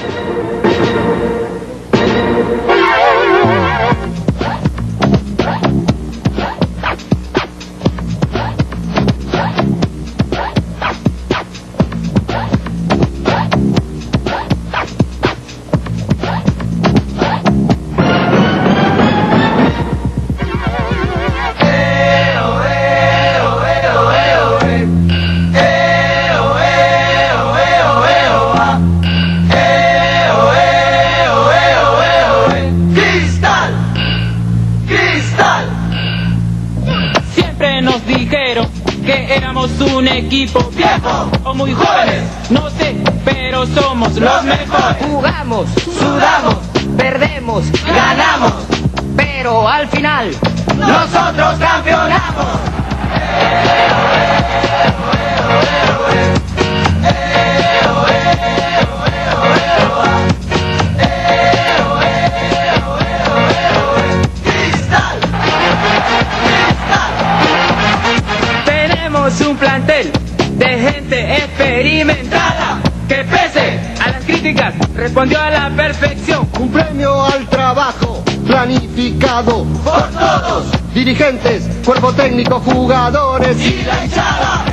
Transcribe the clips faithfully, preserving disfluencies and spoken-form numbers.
Que éramos un equipo viejo o muy jóvenes, no sé, pero somos los mejores. Jugamos, sudamos, perdemos, ganamos, pero al final nosotros campeonamos. Un plantel de gente experimentada que pese a las críticas respondió a la perfección. Un premio al trabajo planificado por todos, dirigentes, cuerpo técnico, jugadores y la hinchada.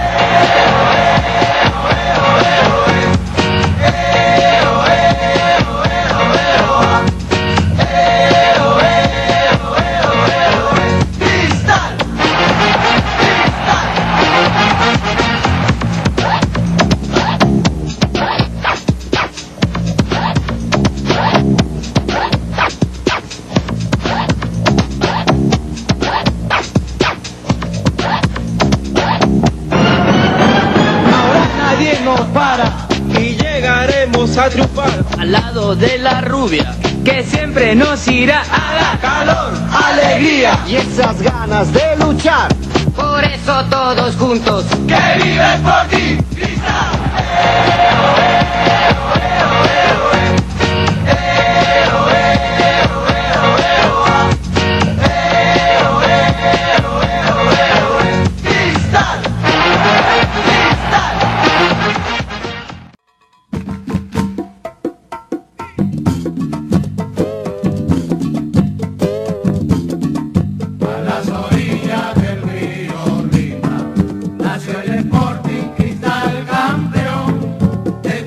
Para y llegaremos a triunfar al lado de la rubia que siempre nos irá a dar calor, alegría y esas ganas de luchar. Por eso todos juntos que viven por ti, Cristal. Nació el Sporting Cristal campeón.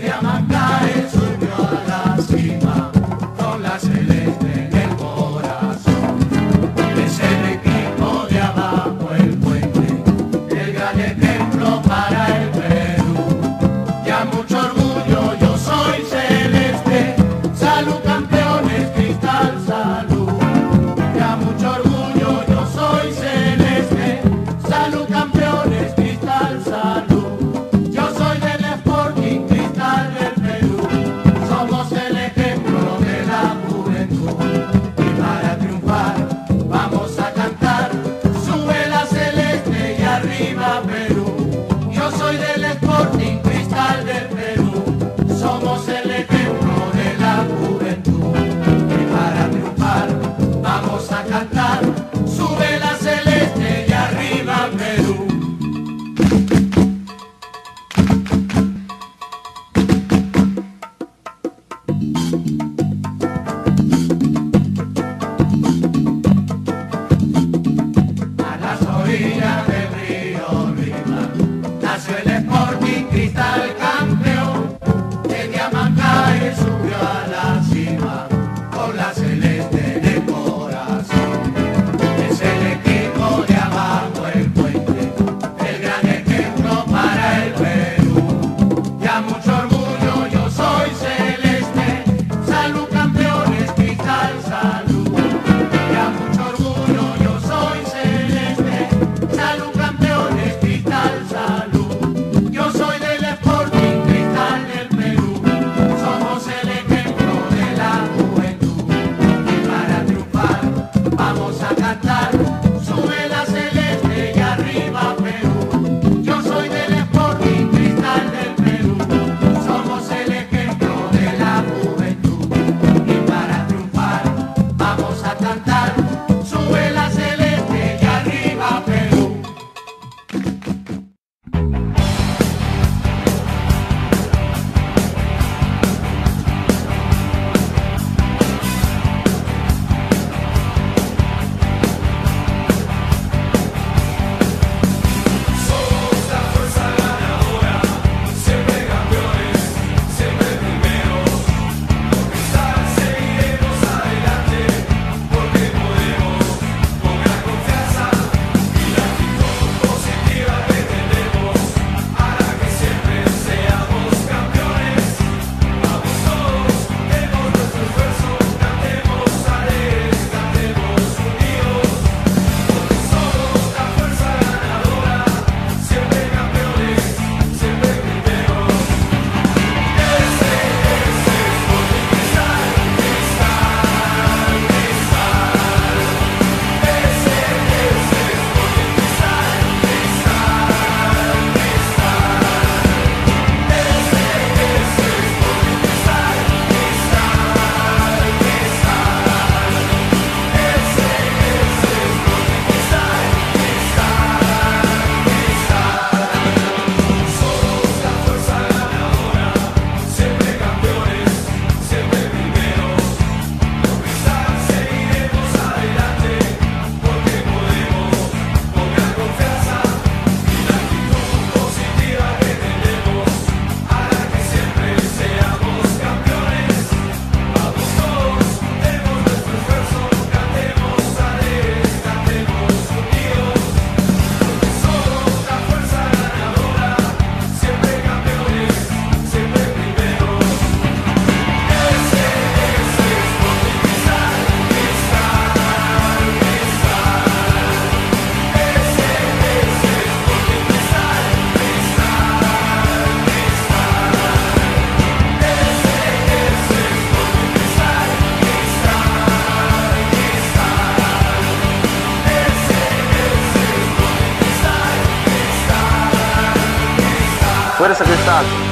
Fuerza Cristal.